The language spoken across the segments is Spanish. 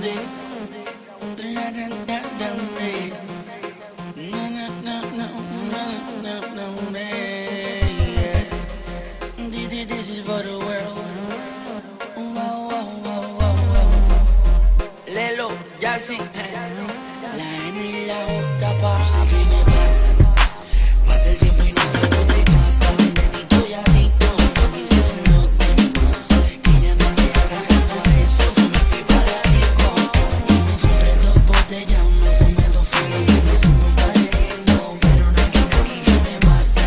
This is for the world. Wow, wow, wow, wow, wow. Lelo, Jassy, la N y la J, pa. No sé qué me pasa. Pasa el tiempo y no salgo de casa. De ti estoy adicto, no dicen los demás. Que ya no le haga caso a eso. So me fui para la disco y me compré 2 botellas. Me fumé 2 filis y me subo un talento. Pero no aquí, ¿qué me pasa?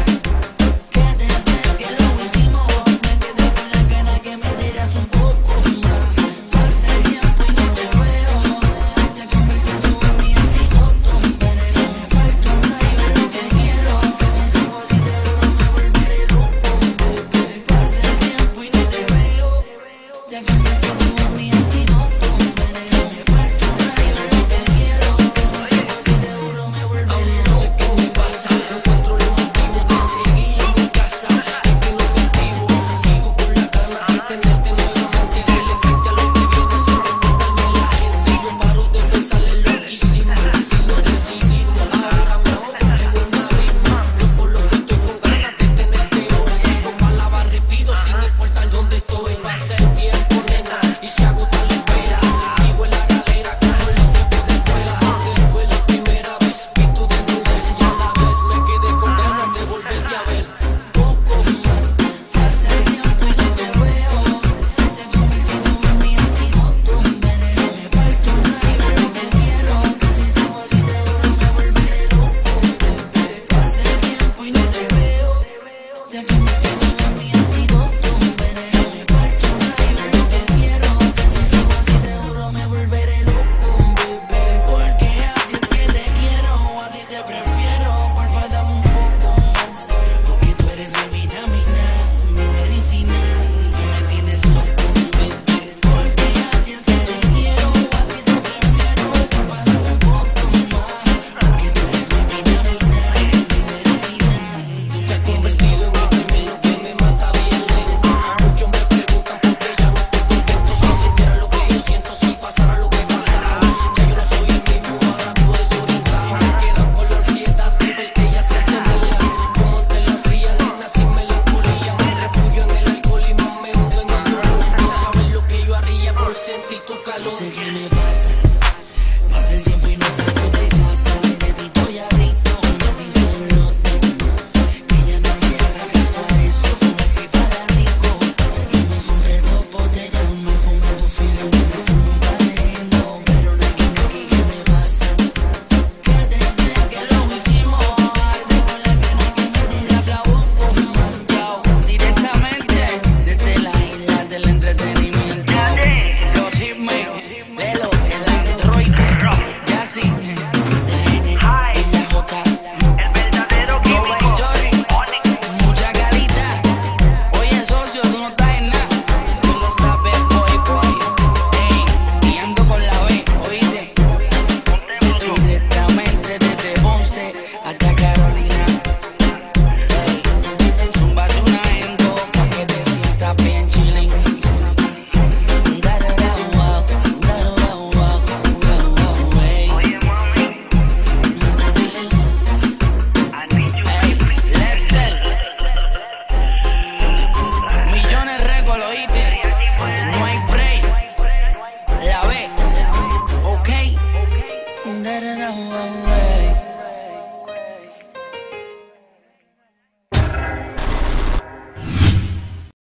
Que desde que lo hicimos me quedé con la gana que me dieras un poco más. Pasa el tiempo y no te veo. Te has convertido en mi antídoto. Veneno, me parto un rayo en lo que quiero. Que si sigo así de duro me volveré loco, bebé. Pasa el tiempo y no te veo. Te has convertido en mi antídoto. Veneno, me parto un rayo en lo que quiero. Que si sigo así de duro me volveré loco. No sé qué me pasa, no encuentro los motivos de seguir en mi casa. Es que no me activo, sigo con la gana de tenerte nuevamente. Darle frente a lo que viene sin importarme la gente. Yo paro de pensarle lo que hicimos. Si lo decidimos, ahora me ahogo en un abismo. Loco, loco, estoy con ganas de tenerte hoy. Sigo palabras, repito, sin importar dónde estoy. Pasa el tiempo, nena, y se agota la espera. Sigo en la galera como en los tiempos de escuela. Donde fue la primera vez vi tu desnudez y a la vez me quedé con ganas de volverte a ver. Poco más, pasa el tiempo y no te veo. Te has convertido en mi antídoto. Veneno, me parto un rayo en lo que quiero. Que si sigo así de duro me volveré loco, bebé. Pasa el tiempo y no te veo. Te has convertido en mi antídoto. Veneno, me parto un rayo en lo que quiero. Que si sigo así de duro me volveré loco, bebé. Porque a ti es que te quiero, a ti te prefiero. Porfa, dame un poco más. Porque tú eres mi vitamina, mi medicina. Tú me tienes loco, bebé. Porque a ti es que te quiero, a ti te prefiero. Porfa, dame un poco más. Porque tú eres mi vitamina, mi medicina. Tú te has convertido en un veneno que me mata bien lento. Muchos me preguntan por qué ya no estoy contento. Si sintiera lo que yo siento, si pasara lo que pasara. Ya yo no soy el mismo, ahora vivo desorientado. Me quedo con la ansiedad de verte y hacerte mía. Como antes lo hacía, nena, sin melancolía. Me refugio en el alcohol y más me hundo en el dolor. No sabes lo que yo haría por sentir tu calor. No sé qué me pasa. Pasa el tiempo y no salgo de casa. De ti estoy adicto, me dicen los demás. Que ya no le haga caso a eso. So me fui para la disco y me compré 2 botellas. Me fumé 2 filis y me subo un talento. Pero no aquí, ¿qué me pasa? Que desde que lo hicimos hace con la gana que me dieras la boca más. Yao, directamente desde la isla del entretenimiento. Los hitmen, Lelo, el androide, Jassy, la N y la J. El verdadero Boba y Jory, mucha calidad. Oye, socio, tú no estás en nada. Tú lo sabes, boy. Ey, y ando con la B, oíste. Directamente desde Ponce hasta Carolina. Ey, zúmbate una endo pa' que te sientas bien chilling. Ey. Oye, mami, I need you. Ey, Lester, Millones récord, oíste. No hay break. La B, ok.